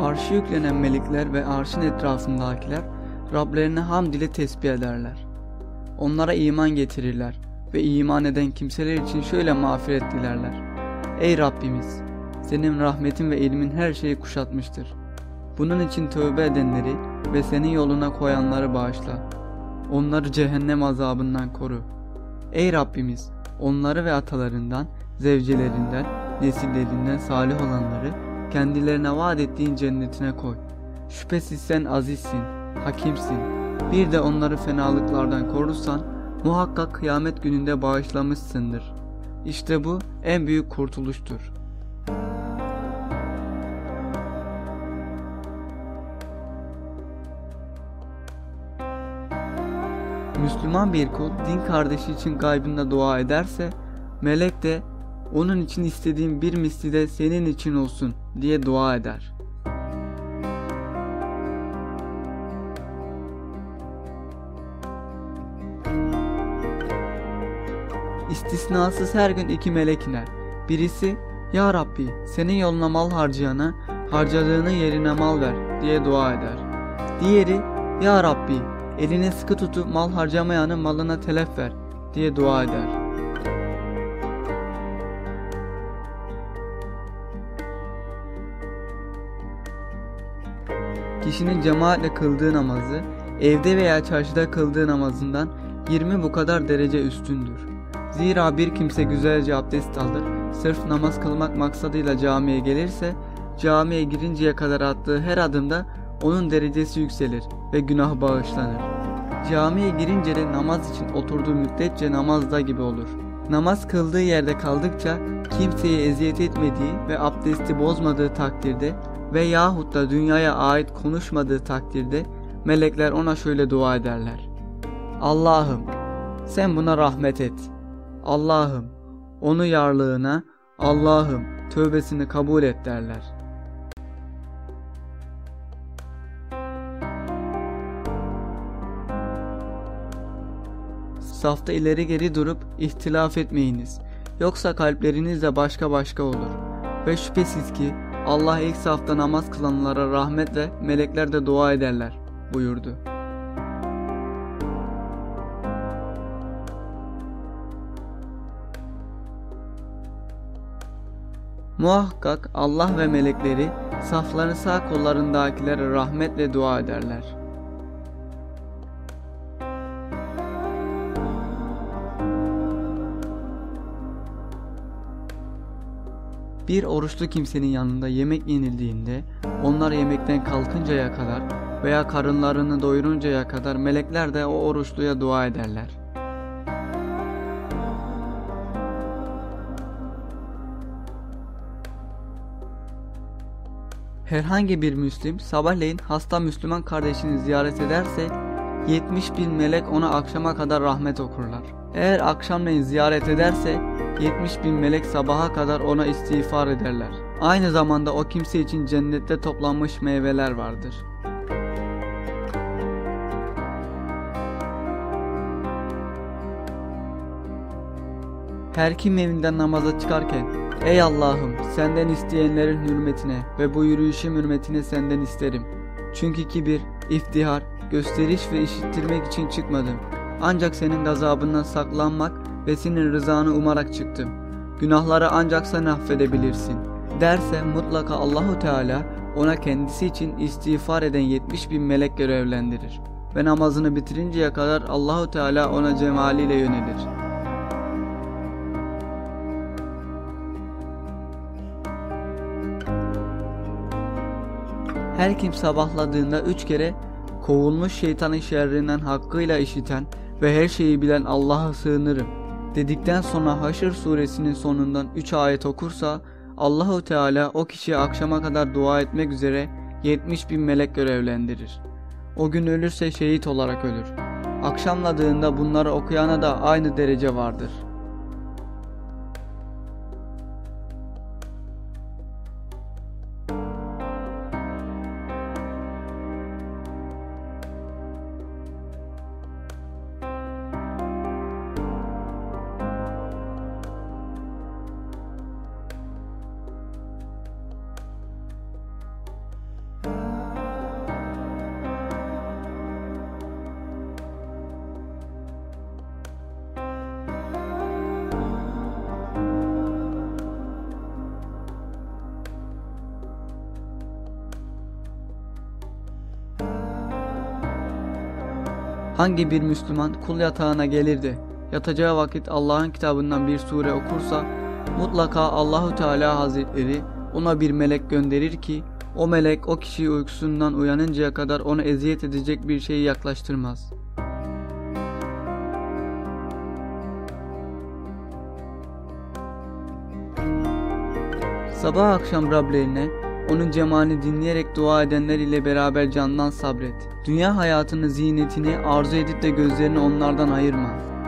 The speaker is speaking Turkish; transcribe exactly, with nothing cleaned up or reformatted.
Arşı yüklenen melekler ve arşın etrafındakiler Rablerini hamd ile tesbih ederler. Onlara iman getirirler ve iman eden kimseler için şöyle mağfiret dilerler. Ey Rabbimiz! Senin rahmetin ve ilmin her şeyi kuşatmıştır. Bunun için tövbe edenleri ve senin yoluna koyanları bağışla. Onları cehennem azabından koru. Ey Rabbimiz! Onları ve atalarından, zevcelerinden, nesillerinden salih olanları kendilerine vaat ettiğin cennetine koy. Şüphesiz sen azizsin, hakimsin. Bir de onları fenalıklardan korursan muhakkak kıyamet gününde bağışlamışsındır. İşte bu en büyük kurtuluştur. Müslüman bir kul din kardeşi için gaybında dua ederse, melek de onun için istediğin bir misli de senin için olsun diye dua eder. İstisnasız her gün iki melek iner. Birisi, Ya Rabbi senin yoluna mal harcayana harcadığının yerine mal ver diye dua eder. Diğeri, Ya Rabbi eline sıkı tutup mal harcamayanın malına telef ver diye dua eder. Kişinin cemaatle kıldığı namazı, evde veya çarşıda kıldığı namazından yirmi bu kadar derece üstündür. Zira bir kimse güzelce abdest alır, sırf namaz kılmak maksadıyla camiye gelirse, camiye girinceye kadar attığı her adımda onun derecesi yükselir ve günah bağışlanır. Camiye girince de namaz için oturduğu müddetçe namazda gibi olur. Namaz kıldığı yerde kaldıkça kimseye eziyet etmediği ve abdesti bozmadığı takdirde ve yahut da dünyaya ait konuşmadığı takdirde melekler ona şöyle dua ederler. Allah'ım sen buna rahmet et. Allah'ım onu yarlığına, Allah'ım tövbesini kabul et derler. Safta ileri geri durup ihtilaf etmeyiniz. Yoksa kalpleriniz de başka başka olur. Ve şüphesiz ki Allah ilk safta namaz kılanlara rahmetle melekler de dua ederler buyurdu. Muhakkak Allah ve melekleri safların sağ kollarındakilere rahmetle dua ederler. Bir oruçlu kimsenin yanında yemek yenildiğinde onlar yemekten kalkıncaya kadar veya karınlarını doyuruncaya kadar melekler de o oruçluya dua ederler. Herhangi bir Müslim sabahleyin hasta Müslüman kardeşini ziyaret ederse yetmiş bin melek ona akşama kadar rahmet okurlar. Eğer akşamleyin ziyaret ederse yetmiş bin melek sabaha kadar ona istiğfar ederler. Aynı zamanda o kimse için cennette toplanmış meyveler vardır. Her kim evinden namaza çıkarken Ey Allah'ım senden isteyenlerin hürmetine ve bu yürüyüşüm hürmetine senden isterim. Çünkü kibir, iftihar, gösteriş ve işittirmek için çıkmadım. Ancak senin gazabından saklanmak ve senin rızanı umarak çıktım. Günahları ancak sen affedebilirsin derse mutlaka Allahu Teala ona kendisi için istiğfar eden yetmiş bin melek görevlendirir ve namazını bitirinceye kadar Allahu Teala ona cemaliyle yönelir. Her kim sabahladığında üç kere kovulmuş şeytanın şerrinden hakkıyla işiten ve her şeyi bilen Allah'a sığınırım dedikten sonra Haşr suresinin sonundan üç ayet okursa Allahu Teala o kişiye akşama kadar dua etmek üzere yetmiş bin melek görevlendirir. O gün ölürse şehit olarak ölür. Akşamladığında bunları okuyana da aynı derece vardır. Hangi bir Müslüman kul yatağına gelir de yatacağı vakit Allah'ın kitabından bir sure okursa mutlaka Allahu Teala Hazretleri ona bir melek gönderir ki o melek o kişiyi uykusundan uyanıncaya kadar onu eziyet edecek bir şeyi yaklaştırmaz. Sabah akşam Rablerine, onun cemalini dinleyerek dua edenler ile beraber candan sabret. Dünya hayatının zinetini arzu edip de gözlerini onlardan ayırma.